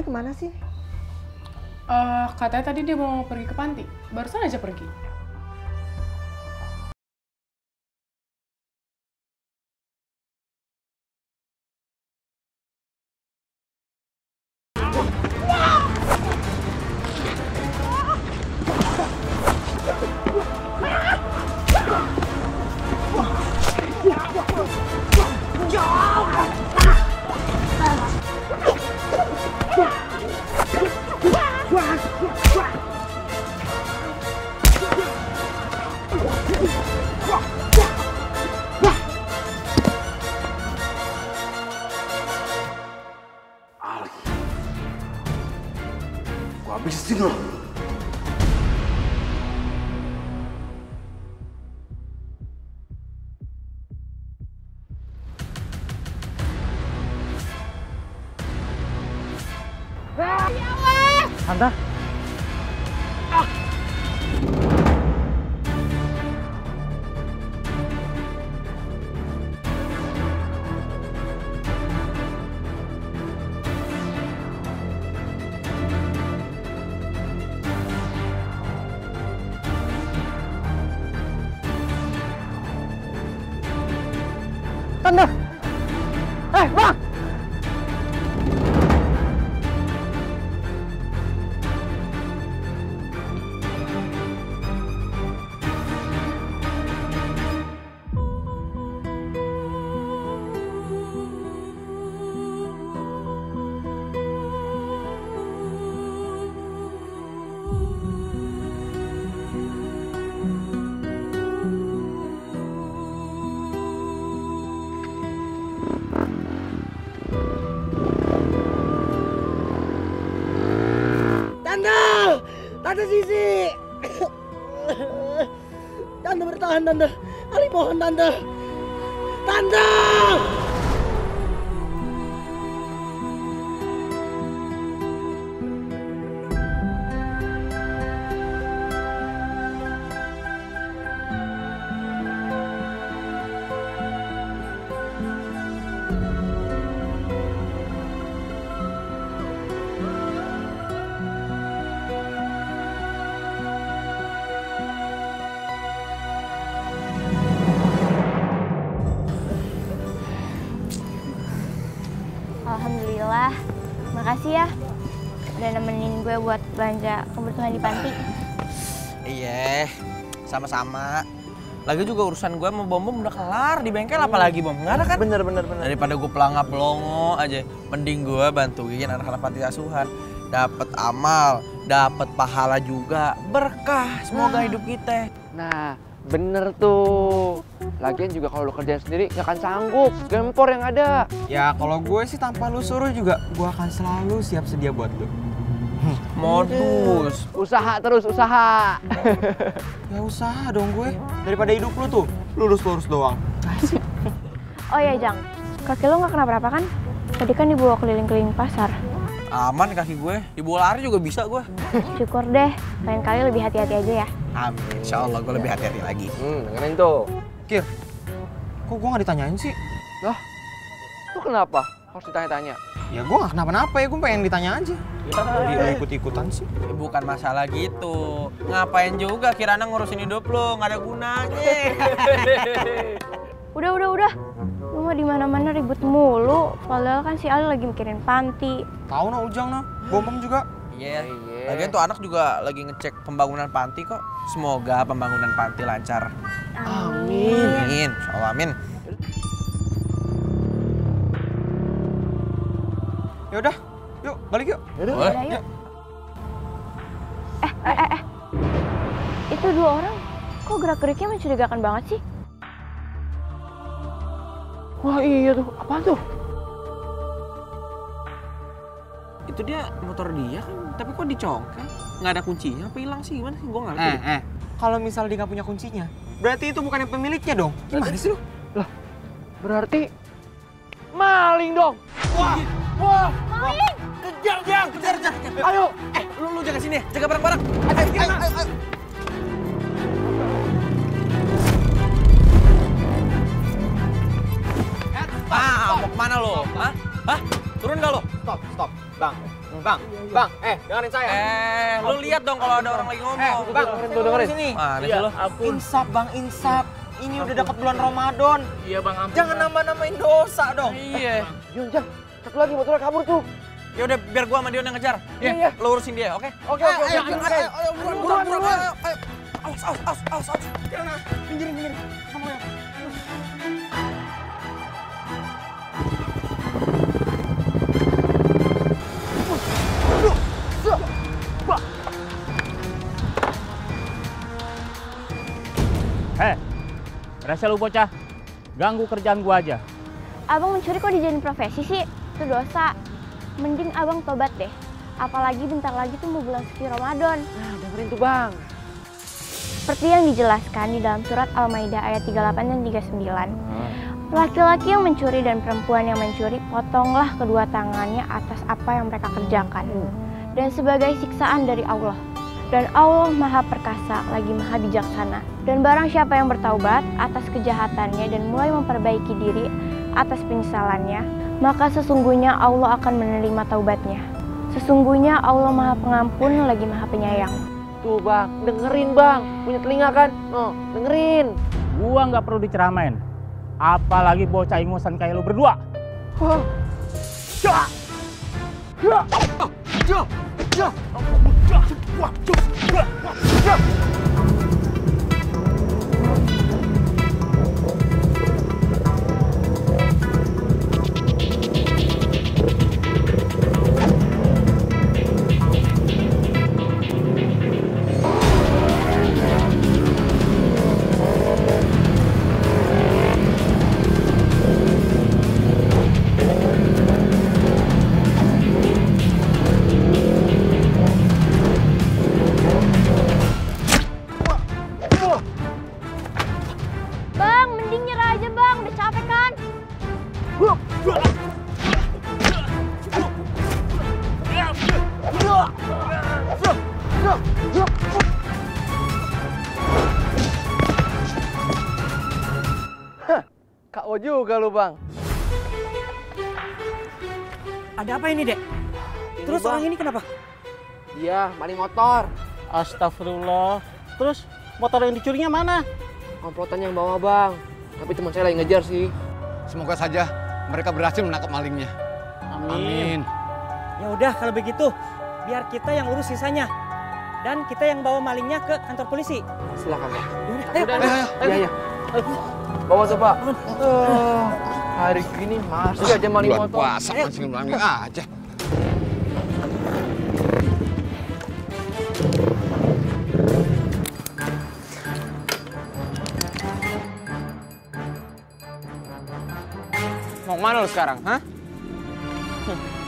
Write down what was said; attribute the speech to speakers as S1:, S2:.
S1: kemana sih?
S2: Katanya tadi dia mau pergi ke panti. Barusan aja pergi.
S3: Gua habisin lo.
S4: Tante. Tante. Bang.
S1: Tante Sisi. Tante bertahan, Tante. Ali mohon, Tante. Tante!
S5: Alhamdulillah, makasih ya udah nemenin gue buat belanja kebutuhan di panti.
S6: Iya, sama-sama. Lagi juga urusan gue sama Bom udah kelar di bengkel, apalagi Bom? Nggak ada kan?
S4: Bener.
S6: Daripada gue pelangap longo aja, mending gue bantuin anak-anak panti asuhan. Dapat amal, dapat pahala juga, berkah semoga hidup kita.
S7: Nah, bener tuh. Lagian juga kalau lu kerjain sendiri nggak akan sanggup. Gempor yang ada.
S8: Ya kalau gue sih tanpa lu suruh juga gue akan selalu siap sedia buat lu.
S6: Modus.
S7: Usaha terus, usaha.
S8: Ya usaha dong gue. Daripada hidup lu tuh lurus-lurus doang. Kasih.
S5: Oh ya Jang, kaki lo nggak kenapa-napa kan? Tadi kan dibawa keliling-keliling pasar.
S6: Aman kaki gue, dibawa lari juga bisa gue.
S5: Syukur deh, lain kali lebih hati-hati aja ya.
S6: Amin, insya Allah gue lebih hati-hati lagi.
S7: Dengerin tuh.
S8: Kir, kok gue gak ditanyain sih?
S7: Lah, lu kenapa harus ditanya-tanya?
S8: Ya gue gak kenapa-napa ya, gue pengen ditanya aja. Ya ikut-ikutan sih.
S6: Bukan masalah gitu. Ngapain juga Kirana ngurusin hidup lo, nggak ada gunanya.
S5: Udah. Lu mah di mana-mana ribut mulu. Padahal kan si Ali lagi mikirin panti.
S8: Tahu no Ujang no, Bom juga.
S6: Iya. Lagian tuh anak juga lagi ngecek pembangunan panti kok. Semoga pembangunan panti lancar.
S5: Amin.
S6: Insya Allah amin.
S8: Yaudah, yuk balik yuk.
S5: Udah, yuk. Itu dua orang kok gerak-geriknya mencurigakan banget sih?
S7: Wah iya tuh, apaan tuh?
S6: Itu dia motor dia kan, tapi kok dicongkel? Nggak ada kuncinya, apa hilang sih? Gimana sih? Gue nggak ngerti.
S8: Kalau misal dia nggak punya kuncinya, berarti itu bukan yang pemiliknya dong. Gimana sih lu?
S7: Lah, berarti maling dong.
S6: Wah! Maling! Kejar!
S7: Ayo,
S6: Lu jaga sini, jaga barang-barang. Ayo. Mau kemana lo? Hah? Turun nggak lo?
S8: Stop, Bang. Bang, dengerin saya.
S6: Lu lihat dong kalau ada orang lagi ngomong.
S8: Bang,
S7: dengerin.
S8: sini.
S6: Mana sih lu?
S8: Insaf, Bang, insaf. Ini udah dekat bulan Ramadan.
S2: Iya bang, ampun.
S8: Jangan nambah-nambahin dosa dong.
S6: Iya.
S7: Yun, Jang. Satu lagi motornya kabur tuh.
S6: Ya udah biar gua sama Dion yang ngejar.
S7: Iya.
S6: Lu urusin dia, oke?
S7: Oke.
S6: Ayo, buruan. Ayo. Awas.
S8: Pinggirin.
S4: Rasa lu bocah, ganggu kerjaan gua aja.
S5: Abang mencuri kok dijadiin profesi sih? Itu dosa. Mending abang tobat deh. Apalagi bentar lagi tuh mau bulan suci Ramadan.
S7: Nah, dengerin tuh Bang.
S5: Seperti yang dijelaskan di dalam surat Al-Maidah ayat 38 dan 39. Laki-laki yang mencuri dan perempuan yang mencuri, potonglah kedua tangannya atas apa yang mereka kerjakan. Dan sebagai siksaan dari Allah. Dan Allah Maha Perkasa, lagi Maha Bijaksana. Dan barang siapa yang bertaubat atas kejahatannya dan mulai memperbaiki diri atas penyesalannya, maka sesungguhnya Allah akan menerima taubatnya. Sesungguhnya Allah Maha Pengampun, lagi Maha Penyayang.
S7: Tuh Bang, dengerin Bang. Punya telinga kan? No, dengerin.
S4: Gua nggak perlu diceramain. Apalagi bocah ingusan kayak lu berdua.
S5: Bang, mending nyerah aja bang, udah capek kan?
S7: K.O. juga lu Bang.
S1: Ada apa ini, Dek? Terus orang ini kenapa?
S7: Iya, maling motor.
S4: Astagfirullah. Terus motor yang dicurinya mana?
S7: Komplotan yang bawa Bang. Tapi teman saya lagi ngejar sih.
S3: Semoga saja mereka berhasil menangkap malingnya. Amin.
S1: Ya udah kalau begitu, biar kita yang urus sisanya. Dan kita yang bawa malingnya ke kantor polisi.
S7: Silakan Bang.
S1: Ayo.
S7: Iya. Bawa tuh Pak. Hari gini masih aja maling
S3: Bulan
S7: motor.
S3: puasa masih maling aja.
S8: Mau kemana lu sekarang, hah?